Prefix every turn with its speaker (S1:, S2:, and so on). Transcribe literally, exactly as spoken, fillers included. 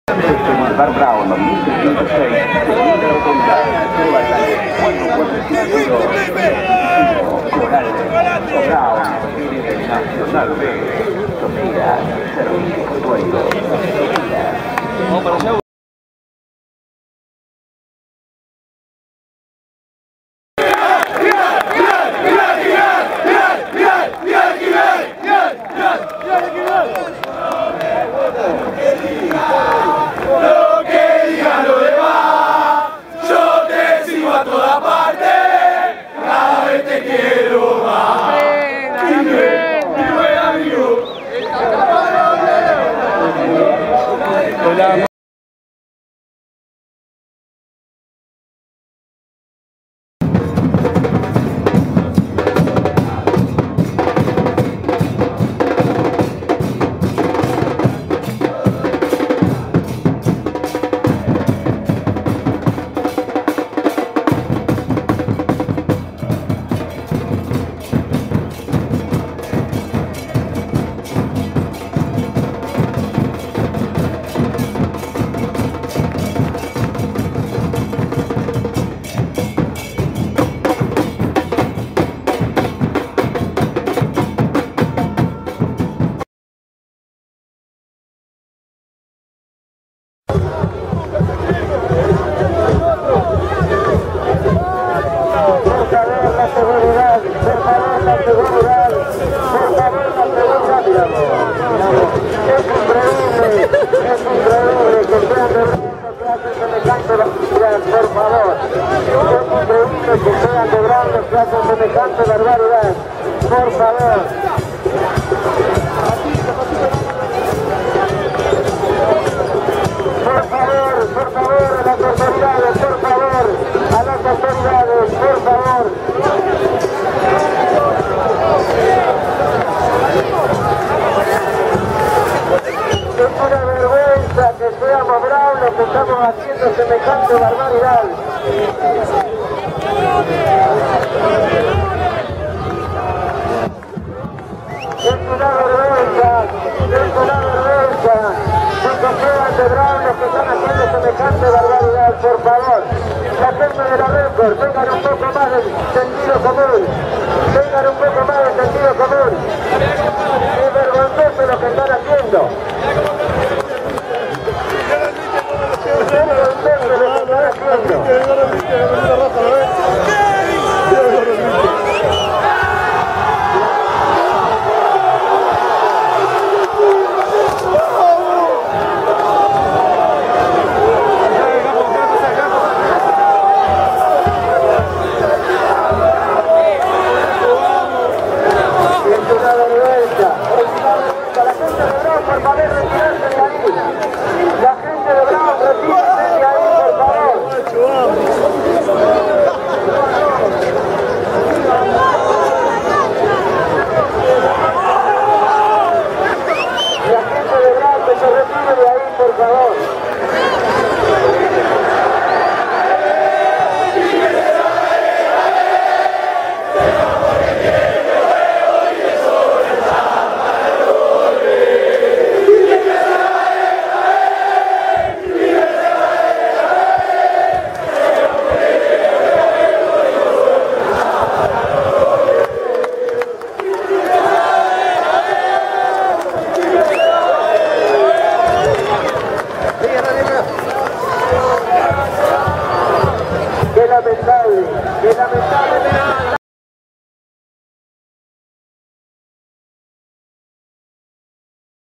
S1: Bar Brown, centosei, seconda rotonda, Corale, Brown, Nacional B, Sofía, Servicio Portuario, Vamos para allá. Por favor. Por favor, por favor, a las autoridades, por favor, a las autoridades, por favor. Es una vergüenza que seamos bravos que estamos haciendo semejante barbaridad. Es una vergüenza, es una vergüenza, no comprueban de bravos los que están haciendo semejante barbaridad, por favor. La gente de la récord, tengan un poco más de sentido común, tengan un poco más de sentido común. Es vergonzoso lo que están haciendo. Es vergonzoso lo que están haciendo. Qué lamentable, qué lamentable.